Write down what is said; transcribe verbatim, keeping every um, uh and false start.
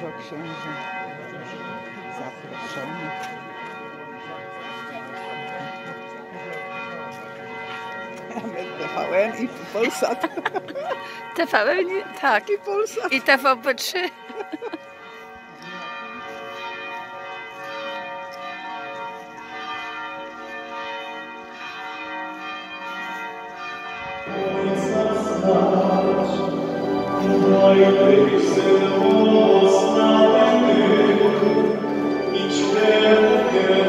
dużo księży zaproszonych. T V N i Polsat. T V N, tak. I Polsat. I T V P trzy. Idź